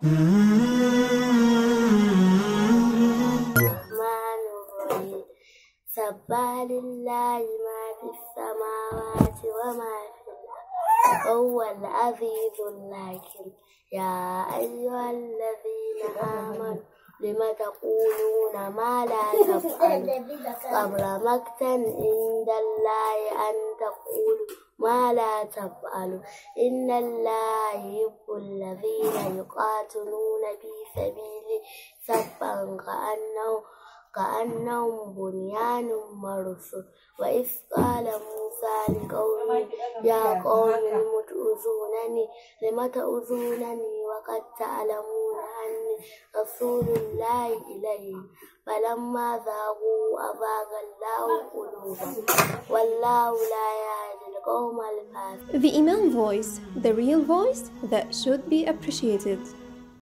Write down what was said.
الرحمن الرحيم سبح لله ما في السماوات وما في الأرض وهو العزيز الحكيم يا أيها الذين آمنوا لم تقولون ما لا تفعلون كبر مقتا عند الله أن تقولوا ما لا تفعلوا إن الله يحب الذين يقاتلون في سبيله صفا كأنهم بنيان مرصوص وإذ قال موسى لقومه يا قوم لم تؤذونني وقد تعلمون أني رسول الله إليكم فلما زاغوا أزاغ الله قلوبهم والله لا يهدي القوم الفاسقين. The Imam voice, the real voice that should be appreciated.